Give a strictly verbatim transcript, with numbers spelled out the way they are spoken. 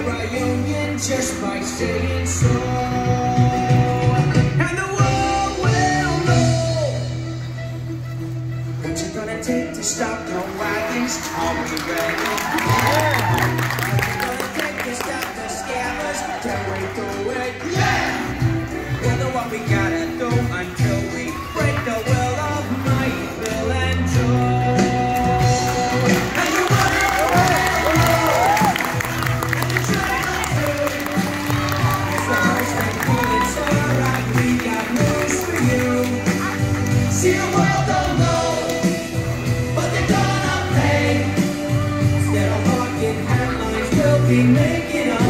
our union just by saying so. And the world will know what you're gonna take to stop the wagons. Are we ready? Yeah. What you gonna take to stop the scammers? Can we do it? Yeah. We'll do what we gotta do until we break the will of might, Bill and Joe. And the world will know. And the train will do. It's the first thing cool, it's alright. We got news for you. See, the world don't know, but they're gonna pay. Instead of walking headlines, we'll be making up.